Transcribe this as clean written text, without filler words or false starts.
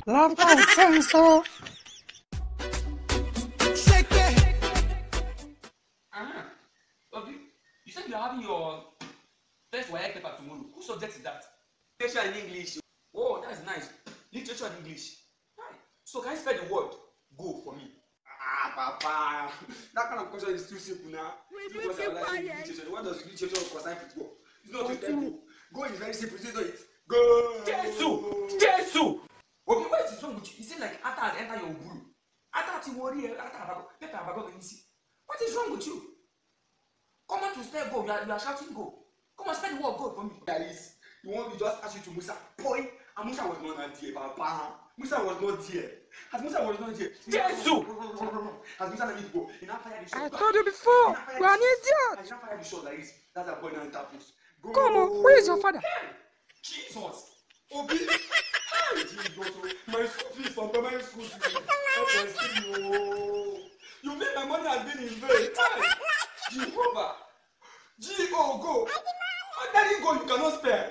Love God sensor. Shake it. Okay. You said you're having your test wire paper tomorrow. Whose subject is that? Literature and English. Oh, that's nice. Literature and English. Right. So can you spell the word go for me? Papa, that kind of question is too simple now. Because I like literature. What does literature concern football? It's not just go. Go is very simple. You know it. Go. Jesus! Okay, what is wrong with you? You seem like after I enter your brew. After you worry, what is wrong with you? Come on to spell go. You are shouting go. Come on, spell the word go for me. That is, you want me to just ask you to Musa. Boy, and Musa was not there, Papa. Musa was not there. As Musa was not there. Jesus! As Musa let me go. I told you before, you are an idiot. I fire the shot like this. That's a boy now interprets. Come on, where is your father? Jesus! Obi! Jesus, my school fees from primary school to you mean my money has been in vain? Jehovah! G-O, go! How dare you go? You cannot spare.